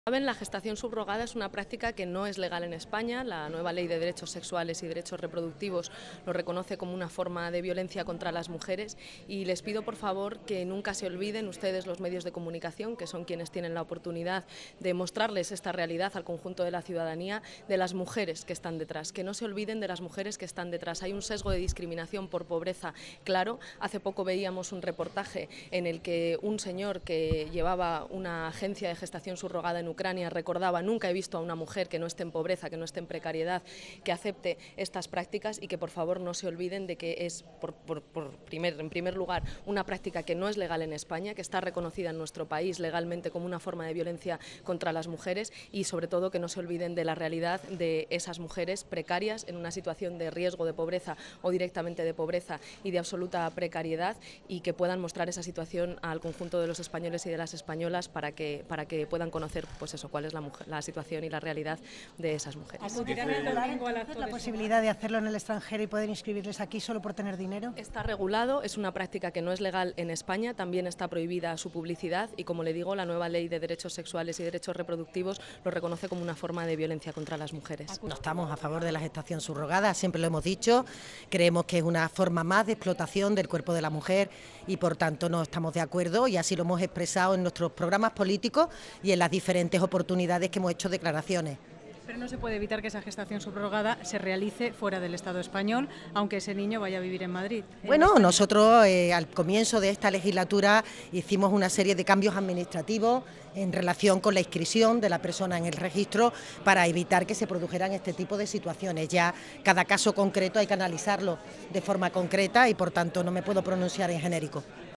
Saben, la gestación subrogada es una práctica que no es legal en España. La nueva Ley de Derechos Sexuales y Derechos Reproductivos lo reconoce como una forma de violencia contra las mujeres y les pido por favor que nunca se olviden ustedes, los medios de comunicación, que son quienes tienen la oportunidad de mostrarles esta realidad al conjunto de la ciudadanía, de las mujeres que están detrás, que no se olviden de las mujeres que están detrás. Hay un sesgo de discriminación por pobreza, claro. Hace poco veíamos un reportaje en el que un señor que llevaba una agencia de gestación subrogada en Ucrania recordaba: nunca he visto a una mujer que no esté en pobreza, que no esté en precariedad, que acepte estas prácticas, y que por favor no se olviden de que es en primer lugar una práctica que no es legal en España, que está reconocida en nuestro país legalmente como una forma de violencia contra las mujeres, y sobre todo que no se olviden de la realidad de esas mujeres precarias en una situación de riesgo de pobreza o directamente de pobreza y de absoluta precariedad, y que puedan mostrar esa situación al conjunto de los españoles y de las españolas para que puedan conocer pues eso, cuál es la situación y la realidad de esas mujeres. ¿Acudirán el domingo al acto? ¿La posibilidad de hacerlo en el extranjero y poder inscribirles aquí solo por tener dinero? Está regulado, es una práctica que no es legal en España, también está prohibida su publicidad y, como le digo, la nueva Ley de Derechos Sexuales y Derechos Reproductivos lo reconoce como una forma de violencia contra las mujeres. No estamos a favor de la gestación subrogada, siempre lo hemos dicho, creemos que es una forma más de explotación del cuerpo de la mujer y por tanto no estamos de acuerdo, y así lo hemos expresado en nuestros programas políticos y en las diferentes oportunidades que hemos hecho declaraciones. Pero no se puede evitar que esa gestación subrogada se realice fuera del Estado español, aunque ese niño vaya a vivir en Madrid. Bueno, nosotros al comienzo de esta legislatura hicimos una serie de cambios administrativos en relación con la inscripción de la persona en el registro para evitar que se produjeran este tipo de situaciones. Ya cada caso concreto hay que analizarlo de forma concreta y por tanto no me puedo pronunciar en genérico.